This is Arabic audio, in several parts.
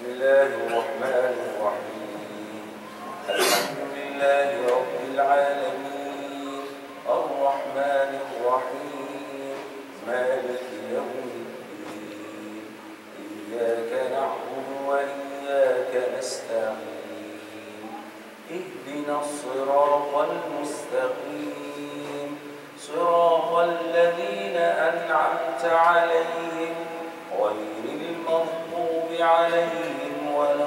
بسم الله الرحمن الرحيم. الحمد لله رب العالمين الرحمن الرحيم مالك يوم الدين إياك نعبد وإياك نستعين اهدنا الصراط المستقيم صراط الذين أنعمت عليهم غير المغضوب عليهم ولا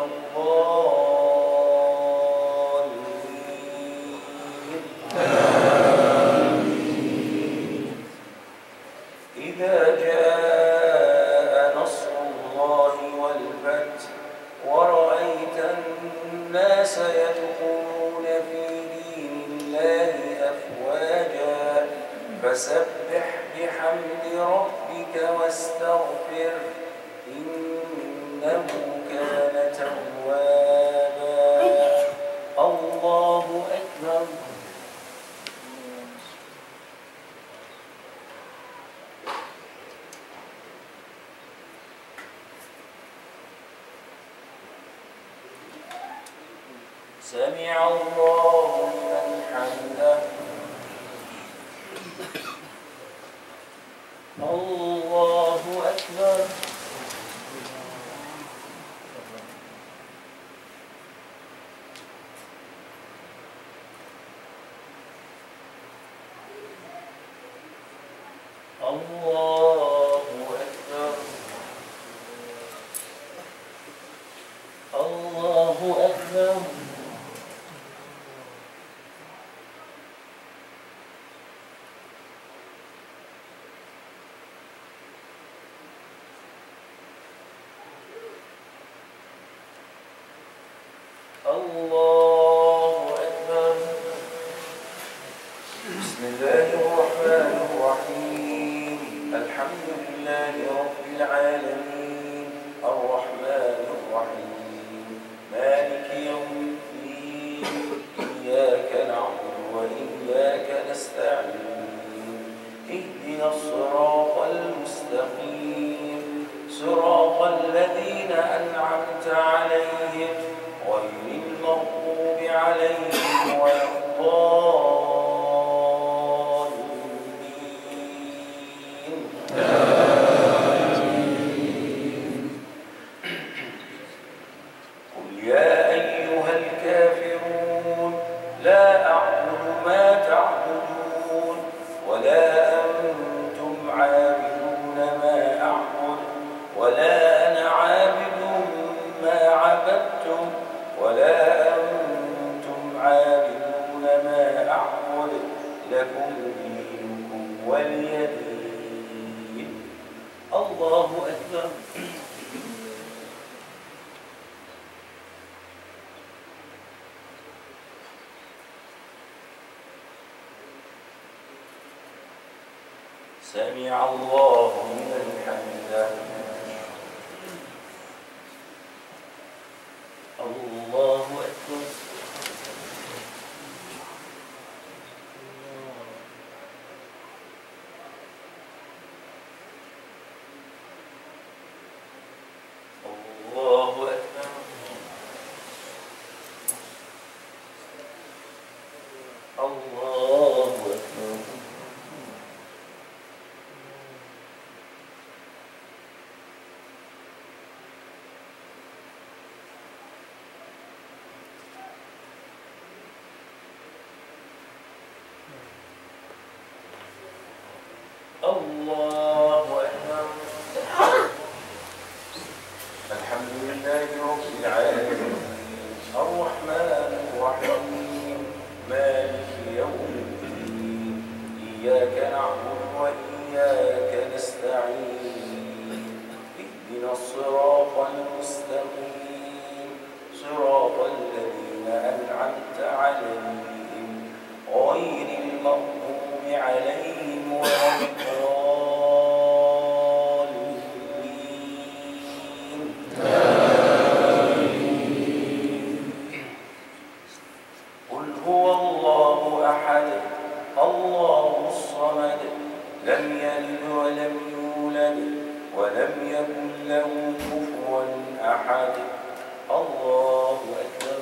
الضالين. إذا جاء نصر الله والفتح ورأيت الناس يدخلون في دين الله أفواجا فسبح بحمد ربك واستغفر إنه كان توابا. الله أكبر. سمع الله لمن حمده. الله أكبر. الله أكبر. الله أكبر. الله أكبر. بسم الله الرحمن الرحيم. الحمد لله رب العالمين الرحمن الرحيم مالك يوم الدين إياك نعبد وإياك نستعين اهدنا الصراط المستقيم صراط الذين أنعمت عليهم غير المغضوب عليهم ولا الضالين. قل يا أيها الكافرون لا أعبد ما تعبدون ولا أنتم عابدون ما أعبد ولا أنا عابد ما عبدتم ولا أنتم عابدون ما أعبد لكم دينكم ولي دين. الله أكبر. سمع الله لمن حمده. الله أكبر. الله أكبر. الله أكبر. الله أكبر. الحمد لله رب العالمين الرحمن الرحيم مالك يوم الدين إياك نعبد وإياك نستعين اهدنا الصراط المستقيم صراط الذين أنعمت عليهم غير المغضوب عليهم ولا الضالين. قل هو الله أحد الله الصمد لم يلد ولم يولد ولم يكن له كفوا أحد. الله أكبر.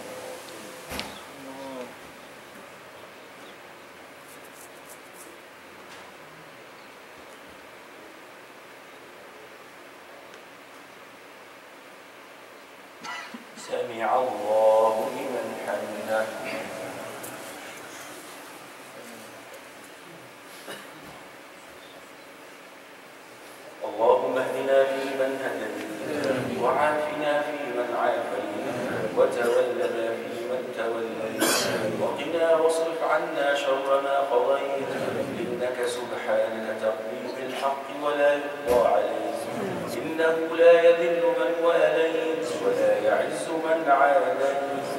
سمع الله لمن حمده. اللهم اهدنا فيمن هديت، وعافنا فيمن عافيت، وتولنا فيمن توليت، وقنا واصرف عنا شر ما قضيت، إنك سبحانك تقضي بالحق ولا يقضى عليك، إنه لا يذل من واليت ولا يعز من عاديت،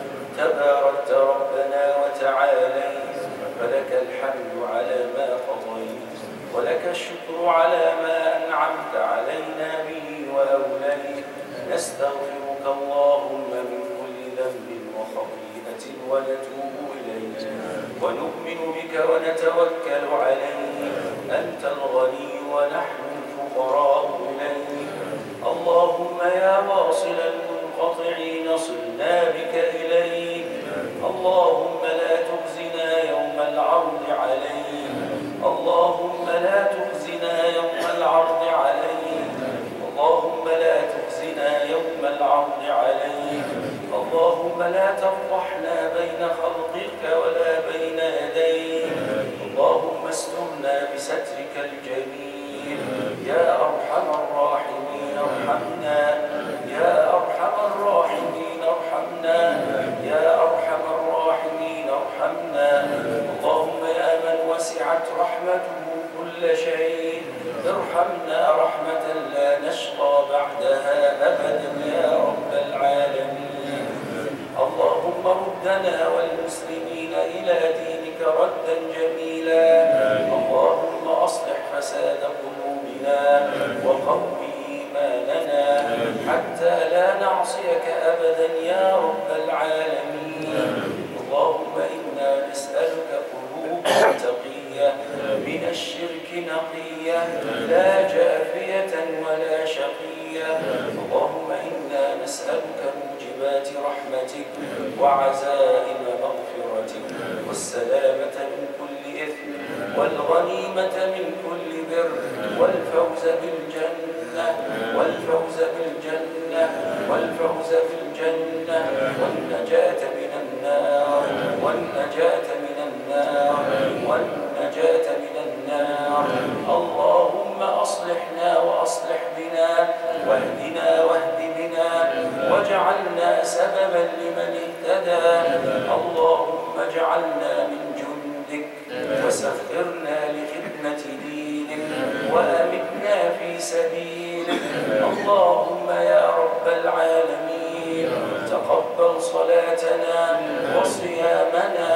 تباركت ربنا وتعاليت، فلك الحمد على ما قضيت، ولك الشكر على ما أنعمت علينا به وأوليت. نستغفرك اللهم من كل ذنب وخطيئة ونتوب إليك، ونؤمن بك ونتوكل عليك، أنت الغني ونحن الفقراء إليك. اللهم يا واصل المنقطعين صلنا بك إليك، اللهم لا تخزنا يوم العرض عليك، اللهم لا تخزنا يوم العرض عليك، اللهم لا تخزنا يوم العرض عليك، اللهم لا تفضحنا بين خلقك ولا بين يديك، اللهم استرنا بسترك الجميل. يا أرحم الراحمين ارحمنا، يا أرحم الراحمين ارحمنا، يا أرحم الراحمين ارحمنا. اللهم يا من وسعت رحمته كل شيء، ارحمنا رحمة لا نشقى بعدها أبدا يا رب العالمين. اللهم ردنا والمسلمين إلى دينك ردا جميلا، اللهم أصلح فساد قلوبنا وقوي إيماننا حتى لا نعصيك أبدا يا رب العالمين. اللهم إنا نسألك قلوبا تقية من الشرك نقية، لا جافية ولا شقية. اللهم إنا نسألك موجبات رحمتك وعزائم مغفرتك، والسلامة من كل إثم، والغنيمة من كل بر، والفوز بالجنة، والفوز بالجنة، والفوز بالجنة، والنجاة من النار، والنجاة من النار، والنجاة من النار. اللهم أصلحنا وأصلح بنا، واهدنا واهد بنا، واجعلنا سببا لمن اهتدى. اللهم اجعلنا من جندك، وسخرنا لخدمة دينك، وأمتنا في سبيلك. اللهم يا رب العالمين تقبل صلاتنا وصيامنا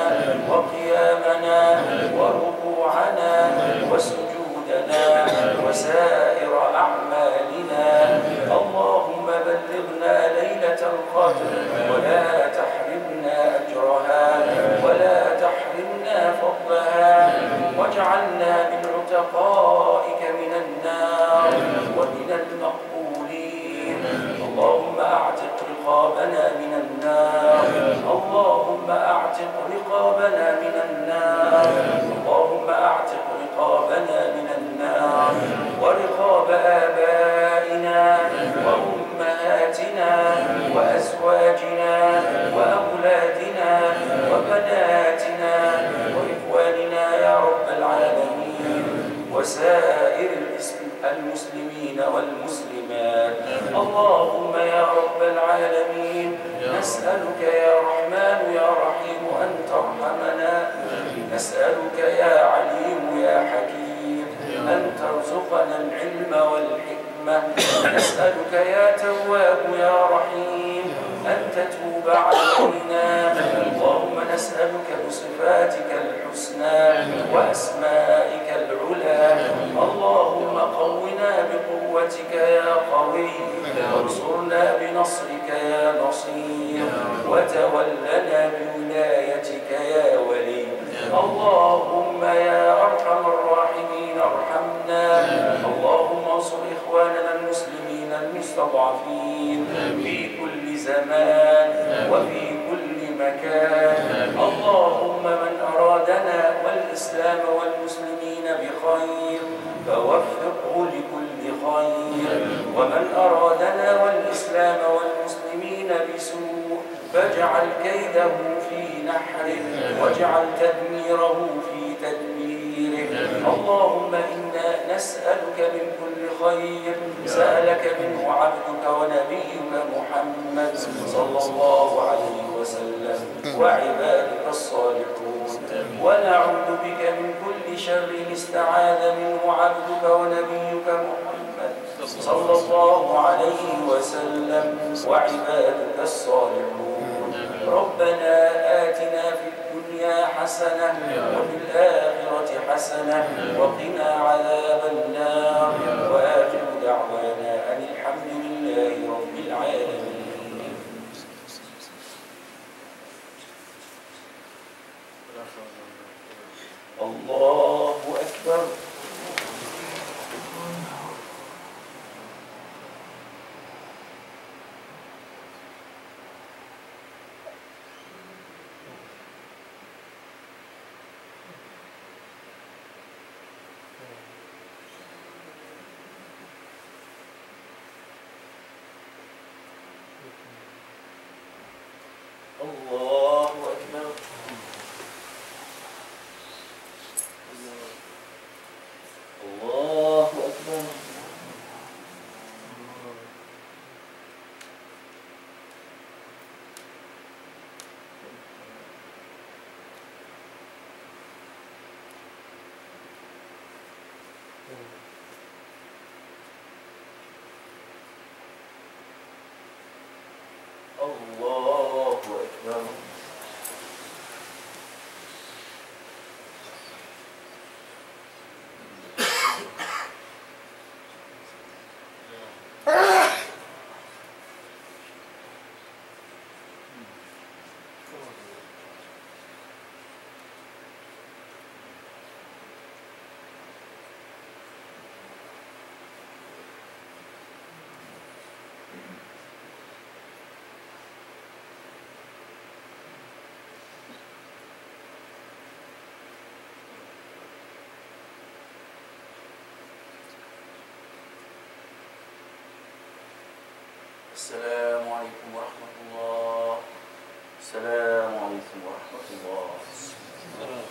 وقيامنا وركوعنا وسجودنا وسائر أعمالنا. اللهم بلغنا ليلة القدر ولا تحرمنا أجرها ولا تحرمنا فضلها، واجعلنا من عتقائك من النار ومن المقبولين. اللهم أعتق رقابنا من النار، اللهم أعتق رقابنا من النار، اللهم أعتق رقابنا من النار ورقاب آبائنا وأمهاتنا وأزواجنا وأولادنا وبناتنا وإخواننا يا رب العالمين، وسائر المسلمين والمسلمات. اللهم يا رب العالمين نسألك يا رحمن يا رحيم أن ترحمنا، نسألك يا عليم يا حكيم أن ترزقنا العلم والحكمة، نسألك يا تواب يا رحيم أن تتوب علينا. اللهم نسألك بصفاتك الحسنى وأسمائك العلى، اللهم قونا بقوتك يا قوي، وانصرنا بنصرك يا نصير، وتولنا بولايتك يا ولي. اللهم يا أرحم الراحمين ارحمنا. اللهم انصر إخواننا المسلمين المستضعفين في كل زمان وفي كل مكان. اللهم من أرادنا والإسلام والمسلمين بخير فوفقه لكل خير، ومن أرادنا والإسلام والمسلمين بسوء فاجعل كيده في نحره واجعل تدميره في تدبيره. اللهم إنا نسألك من كل خير سألك منه عبدك ونبيك محمد صلى الله عليه وسلم وعبادك الصالحون، ونعوذ بك من كل شر استعاذ منه عبدك ونبيك محمد صلى الله عليه وسلم وعبادك الصالحون. ربنا آتنا في الدنيا حسنة وفي الآخرة حسنة وقنا عذاب النار، وآخر دعوانا أن الحمد لله رب العالمين. الله أكبر. الله أكبر. الله أكبر. الله أكبر. السلام عليكم ورحمة الله. السلام عليكم ورحمة الله.